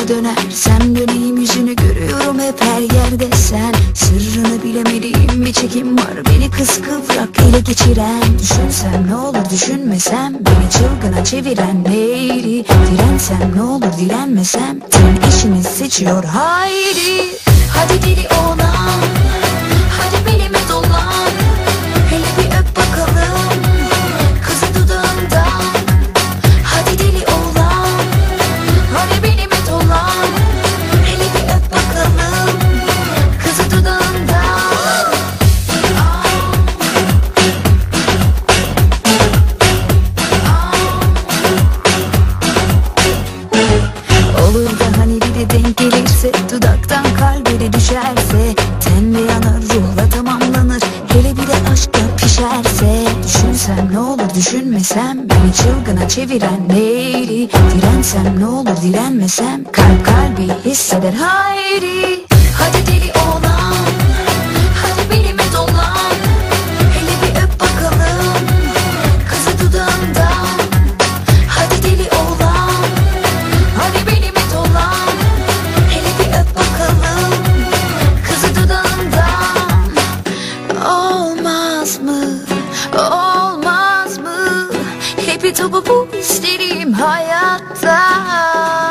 dönersem döneyim, yüzünü görüyorum hep her yerde sen. Sırrını bilemediğim bir çekim var, beni kıskıvrak ele geçiren. Düşünsem ne olur düşünmesem, beni çılgına çeviren neydi? Dirensem ne olur direnmesem, ten işini seçiyor haydi. Hadi deli oğlan, hadi belime dolan, hele bir öp bakalım kızı dudağından. Hadi deli oğlan, hadi belime dolan, hele bir öp bakalım kızı dudağından. Olur da hani bir de denk gelirse, dudaktan kalbine düşerse, ten de yanar ruhla tamamlanır, hele bir de aşkta pişerse. Düşünsem ne olur düşünmesem, beni çılgına çeviren neydi? Dirensem ne olur direnmesem, kalp kalbi hisseder haydi. Hadi deli oğlan, hadi belime dolan, hele bir öp bakalım kızı dudağından. Hadi deli oğlan, hadi belime dolan, hele bir öp bakalım kızı dudağından. Olmaz mı, olmaz mı? Hep bir topu bu isterim hayatta.